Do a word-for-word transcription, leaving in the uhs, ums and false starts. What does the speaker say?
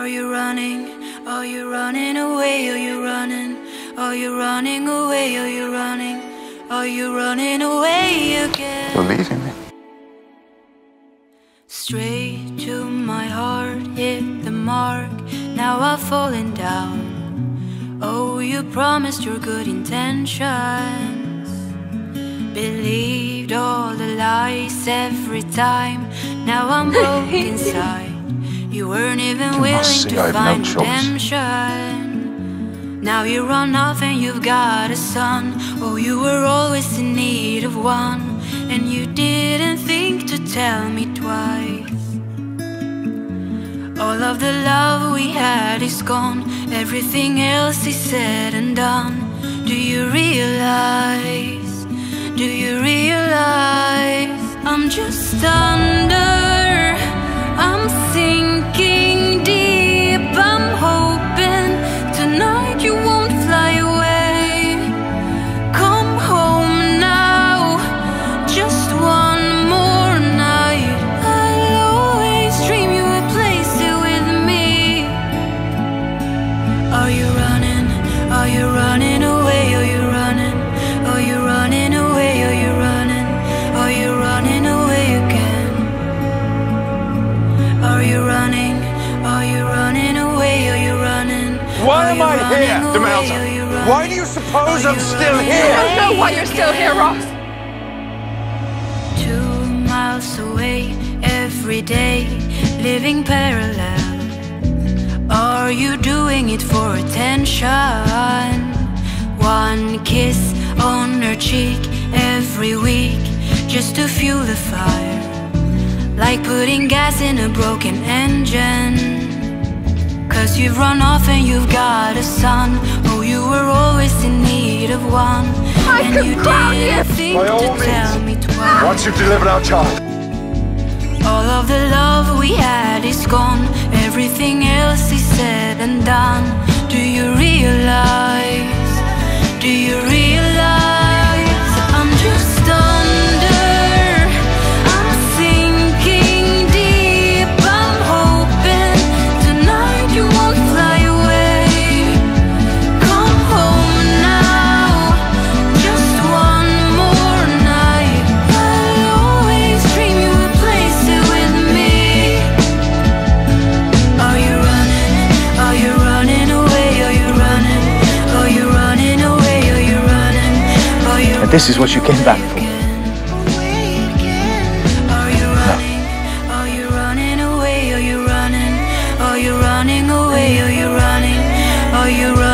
Are you running? Are you running away? Are you running? Are you running away? Are you running? Are you running away again? You're leaving me. Straight to my heart, hit the mark. Now I've fallen down. Oh, you promised your good intentions. Believed all the lies every time. Now I'm broke inside. You weren't even You willing see, to find no redemption. Now you run off and you've got a son. Oh, you were always in need of one, and you didn't think to tell me twice. All of the love we had is gone. Everything else is said and done. Do you realize? Do you realize? I'm just under, I'm sinking deep. I'm hoping tonight you won't fly away. Come home now, just one more night. I'll always dream you a place here with me. Are you running? Are you running away? Are you running? Are you running away? Are you running? Are you running away again? Are you running? Are you running away? Are you running? Why am I here, Demelza? Why do you suppose I'm still here? I don't know why you're still here, Ross. Two miles away every day, living parallel. Are you doing it for attention? One kiss on her cheek every week, just to fuel the fire, like putting gas in a broken engine. Cause you've run off and you've got a son. Oh, you were always in need of one, I and could you drown you. didn't think By to all tell me means, twice. once you've delivered our child. All of the love we had is gone. Everything else is said and done. Do you realize? Do you realize? I'm just under, I'm sinking deep. I'm hoping tonight you won't fly away. Come home now, just one more night. I'll always dream you a place here with me. Are you running? Are you running away? Are you running? Are you running away? Are you running? Are you And this is what you came back for. Are you running? Are you running away? Are you running? Are you running away? Are you running? Are you running?